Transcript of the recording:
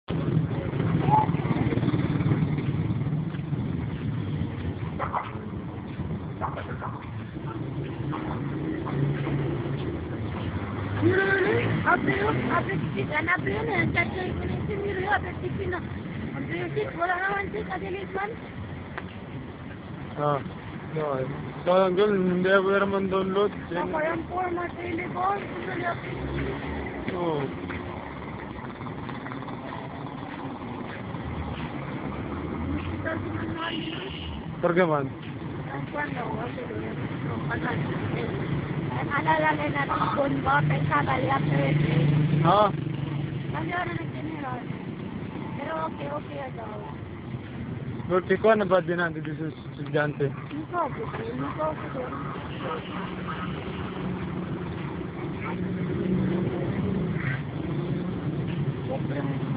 Ah, no. Kaya hindi ako naman download. Apa yang format telepon? Oo. Pergaman. Alala na natin kung ba, pesa baliap na rin. Ah, Kasi ano nag-general. Pero okay daw. Lord, ko na ba din natin dito sa estudyante? Ikaw ko. Siyempre,